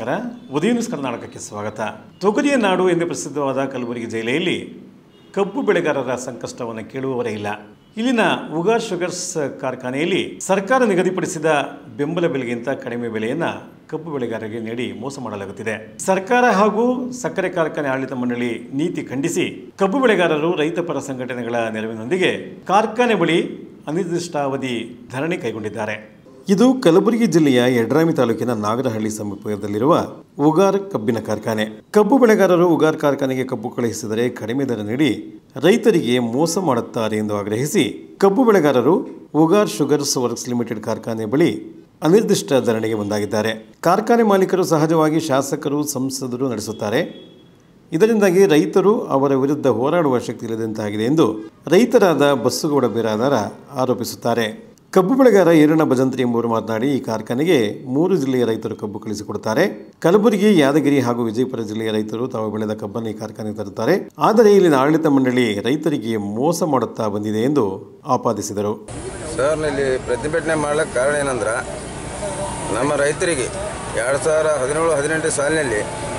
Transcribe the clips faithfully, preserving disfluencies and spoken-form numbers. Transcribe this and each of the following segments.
ನಮಸ್ಕಾರ. ಉದಯ ನ್ಯೂಸ್ ಕರ್ನಾಟಕಕ್ಕೆ ಸ್ವಾಗತ. ತೊಗರಿಯ ನಾಡು ಎಂದು ಪ್ರಸಿದ್ಧವಾದ ಕಲಬುರಗಿ ಜಿಲ್ಲೆಯಲ್ಲಿ ಕಬ್ಬು ಬೆಳೆಗಾರರ ಸಂಕಷ್ಟವನ್ನು ಕೇಳುವವರೇ ಇಲ್ಲ. ಇಲ್ಲಿನ ಉಗಾರ್ ಶುಗರ್ಸ್ ಕಾರ್ಖಾನೆಯಲ್ಲಿ ಸರ್ಕಾರ ನಿಗದಿಪಡಿಸಿದ ಬೆಂಬಲ ಬೆಲೆಗಿಂತ ಕಡಿಮೆ ಬೆಲೆಯನ್ನು ಕಬ್ಬು ಬೆಳೆಗಾರರಿಗೆ ನೀಡಿ ಮೋಸ ಮಾಡಲಾಗುತ್ತಿದೆ. ಸರ್ಕಾರ ಹಾಗೂ ಸಕ್ಕರೆ ಕಾರ್ಖಾನೆ ಆಡಳಿತ ಮಂಡಳಿ ನೀತಿ ಖಂಡಿಸಿ ಕಬ್ಬು ಬೆಳೆಗಾರರು ರೈತಪರ ಸಂಘಟನೆಗಳ ನೆರವಿನೊಂದಿಗೆ ಕಾರ್ಖಾನೆ ಬಳಿ ಅನಿರ್ದಿಷ್ಟಾವಧಿ ಧರಣಿ ಕೈಗೊಂಡಿದ್ದಾರೆ. ಇದು ಕಲಬುರಗಿ ಜಿಲ್ಲೆಯ ಯಡ್ರಾಮಿ ತಾಲೂಕಿನ ನಾಗರಹಳ್ಳಿ ಸಮೀಪದಲ್ಲಿರುವ ಉಗಾರ್ ಕಬ್ಬಿನ ಕಾರ್ಖಾನೆ. ಕಬ್ಬು ಬೆಳೆಗಾರರು ಉಗಾರ್ ಕಾರ್ಖಾನೆಗೆ ಕಬ್ಬು ಕಳುಹಿಸಿದರೆ ಕಡಿಮೆ ದರ ನೀಡಿ ರೈತರಿಗೆ ಮೋಸ ಮಾಡುತ್ತಾರೆ ಎಂದು ಆಗ್ರಹಿಸಿ ಕಬ್ಬು ಬೆಳೆಗಾರರು ಉಗಾರ್ ಶುಗರ್ಸ್ ವರ್ಕ್ಸ್ ಲಿಮಿಟೆಡ್ ಕಾರ್ಖಾನೆ ಬಳಿ ಅನಿರ್ದಿಷ್ಟ ಧರಣಿಗೆ ಮುಂದಾಗಿದ್ದಾರೆ. ಕಾರ್ಖಾನೆ ಮಾಲೀಕರು ಸಹಜವಾಗಿ ಶಾಸಕರು, ಸಂಸದರು ನಡೆಸುತ್ತಾರೆ. ಇದರಿಂದಾಗಿ ರೈತರು ಅವರ ವಿರುದ್ಧ ಹೋರಾಡುವ ಶಕ್ತಿ ಇಲ್ಲದಂತಾಗಿದೆ ಎಂದು ರೈತರಾದ ಬಸ್ಸುಗೌಡ ಬಿರಾದಾರ ಆರೋಪಿಸುತ್ತಾರೆ. ಕಬ್ಬು ಬೆಳೆಗಾರ ಈರಣ್ಣ ಭಜಂತ್ರಿ ಎಂಬುವರು ಮಾತನಾಡಿ, ಈ ಕಾರ್ಖಾನೆಗೆ ಮೂರು ಜಿಲ್ಲೆಯ ರೈತರು ಕಬ್ಬು ಕಳಿಸಿಕೊಡುತ್ತಾರೆ. ಕಲಬುರಗಿ, ಯಾದಗಿರಿ ಹಾಗೂ ವಿಜಯಪುರ ಜಿಲ್ಲೆಯ ರೈತರು ತಾವು ಬೆಳೆದ ಕಬ್ಬನ್ನು ಈ ಕಾರ್ಖಾನೆಗೆ ತರುತ್ತಾರೆ. ಆದರೆ ಇಲ್ಲಿನ ಆಡಳಿತ ಮಂಡಳಿ ರೈತರಿಗೆ ಮೋಸ ಮಾಡುತ್ತಾ ಬಂದಿದೆ ಎಂದು ಆಪಾದಿಸಿದರು. ಸರ್, ಇಲ್ಲಿ ಪ್ರತಿಭಟನೆ ಮಾಡ್ಲಿಕ್ಕೆ ಕಾರಣ ಏನಂದ್ರೆ, ನಮ್ಮ ರೈತರಿಗೆ ಎರಡು ಸಾವಿರ ಹದಿನೇಳು ಹದಿನೆಂಟು ಸಾಲಿನಲ್ಲಿ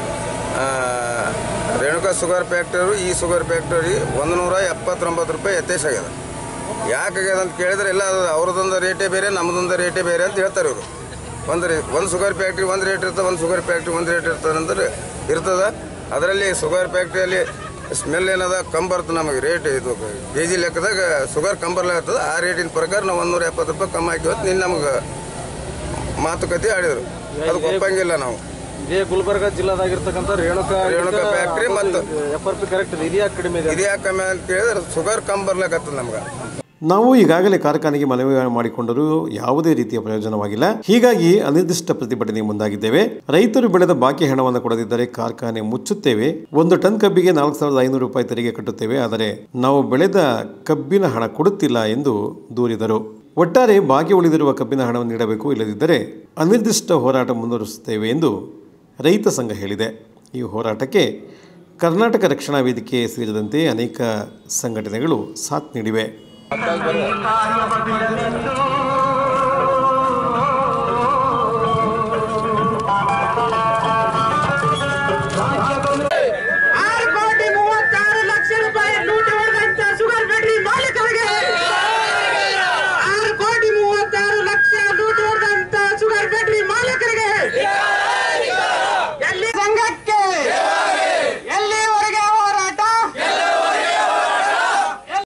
ರೇಣುಕಾ ಶುಗರ್ ಫ್ಯಾಕ್ಟರಿ, ಈ ಶುಗರ್ ಫ್ಯಾಕ್ಟರಿ ಒಂದು ನೂರ ಎಪ್ಪತ್ತೊಂಬತ್ತು ರೂಪಾಯಿ ಯಥೇಚ್ಛಾಗ್ಯದ. ಯಾಕಾಗ್ಯದ ಅಂತ ಕೇಳಿದ್ರೆ, ಇಲ್ಲ ಅದು ಅವ್ರದ್ದೊಂದು ರೇಟೇ ಬೇರೆ, ನಮ್ಮದೊಂದು ರೇಟೇ ಬೇರೆ ಅಂತ ಹೇಳ್ತಾರೆ ಇವರು. ಒಂದು ರೇ ಒಂದು ಶುಗರ್ ಫ್ಯಾಕ್ಟ್ರಿ ಒಂದು ರೇಟ್ ಇರ್ತದೆ, ಒಂದು ಶುಗರ್ ಫ್ಯಾಕ್ಟ್ರಿ ಒಂದು ರೇಟ್ ಇರ್ತದೆ ಅಂದ್ರೆ ಇರ್ತದೆ. ಅದರಲ್ಲಿ ಶುಗರ್ ಫ್ಯಾಕ್ಟ್ರಿಯಲ್ಲಿ ಸ್ಮೆಲ್ ಏನದ ಕಮ್ಮಿ ಬರ್ತದೆ. ನಮಗೆ ರೇಟ್ ಇದು ಕೆ ಜಿ ಲೆಕ್ಕದಾಗ ಶುಗರ್ ಕಂಬರ್ಲ ಇರ್ತದೆ. ಆ ರೇಟಿನ ಪ್ರಕಾರ ನಾವು ಒಂದು ನೂರ ಎಪ್ಪತ್ತು ರೂಪಾಯಿ ಕಮ್ಮಿ ಹಾಕಿವತ್ತು ನಿನ್ನ ನಮಗೆ ಮಾತುಕತೆ ಆಡಿದರು. ಅದಕ್ಕೆ ಒಪ್ಪಂಗಿಲ್ಲ ನಾವು. ಇದೇ ಗುಲ್ಬರ್ಗ ಜಿಲ್ಲಾದಾಗಿರ್ತಕ್ಕಂಥ ರೇಣುಕಾ ರೇಣುಕಾ ಫ್ಯಾಕ್ಟ್ರಿ ಮತ್ತು ಎಫ್ ಆರ್ ಪಿ ಕರೆಕ್ಟ್ ಇದೆ. ಇದ್ಯಾಕೆ ಕಡಿಮೆ ಇದೆ? ಇದ್ಯಾಕೆ ಕಮ್ಮಿ ಅಂತ ಕೇಳಿದ್ರೆ ಶುಗರ್ ಕಮ್ಮಿ ಬರ್ಲಿಕ್ಕತ್ತದ ನಮ್ಗೆ. ನಾವು ಈಗಾಗಲೇ ಕಾರ್ಖಾನೆಗೆ ಮನವಿ ಮಾಡಿಕೊಂಡರೂ ಯಾವುದೇ ರೀತಿಯ ಪ್ರಯೋಜನವಾಗಿಲ್ಲ. ಹೀಗಾಗಿ ಅನಿರ್ದಿಷ್ಟ ಪ್ರತಿಭಟನೆಗೆ ಮುಂದಾಗಿದ್ದೇವೆ. ರೈತರು ಬೆಳೆದ ಬಾಕಿ ಹಣವನ್ನು ಕೊಡದಿದ್ದರೆ ಕಾರ್ಖಾನೆ ಮುಚ್ಚುತ್ತೇವೆ. ಒಂದು ಟನ್ ಕಬ್ಬಿಗೆ ನಾಲ್ಕು ಸಾವಿರದ ಐನೂರು ರೂಪಾಯಿ ತೆರಿಗೆ ಕಟ್ಟುತ್ತೇವೆ. ಆದರೆ ನಾವು ಬೆಳೆದ ಕಬ್ಬಿನ ಹಣ ಕೊಡುತ್ತಿಲ್ಲ ಎಂದು ದೂರಿದರು. ಒಟ್ಟಾರೆ ಬಾಕಿ ಉಳಿದಿರುವ ಕಬ್ಬಿನ ಹಣವನ್ನು ನೀಡಬೇಕು, ಇಲ್ಲದಿದ್ದರೆ ಅನಿರ್ದಿಷ್ಟ ಹೋರಾಟ ಮುಂದುವರಿಸುತ್ತೇವೆ ಎಂದು ರೈತ ಸಂಘ ಹೇಳಿದೆ. ಈ ಹೋರಾಟಕ್ಕೆ ಕರ್ನಾಟಕ ರಕ್ಷಣಾ ವೇದಿಕೆ ಸೇರಿದಂತೆ ಅನೇಕ ಸಂಘಟನೆಗಳು ಸಾಥ್ ನೀಡಿವೆ.